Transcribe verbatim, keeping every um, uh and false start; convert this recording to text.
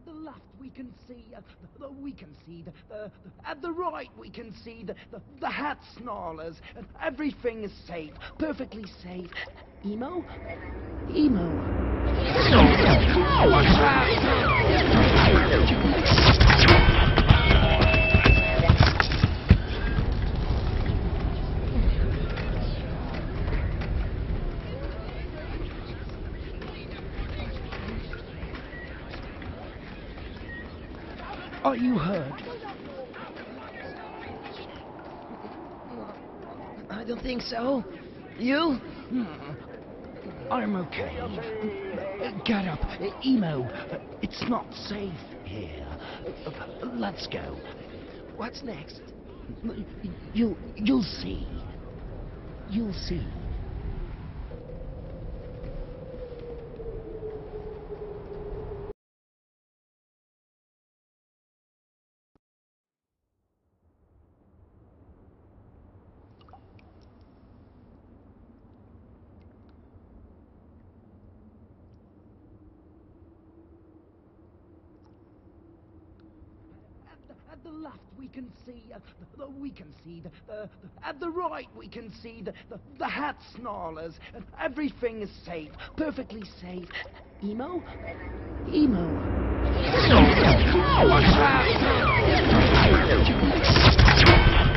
At the left we can see, uh, the, the, we can see, the, the, the, at the right we can see the, the, the hat snarlers, and everything is safe, perfectly safe. Emo? Emo. Are you hurt? I don't think so. You? I'm okay. Get up. Emo, it's not safe here. Let's go. What's next? You, you'll see. You'll see. At the left we can see, uh, the, the, we can see, the, the, the, at the right we can see the, the, the hat snarlers, and everything is safe, perfectly safe. Emo? Emo.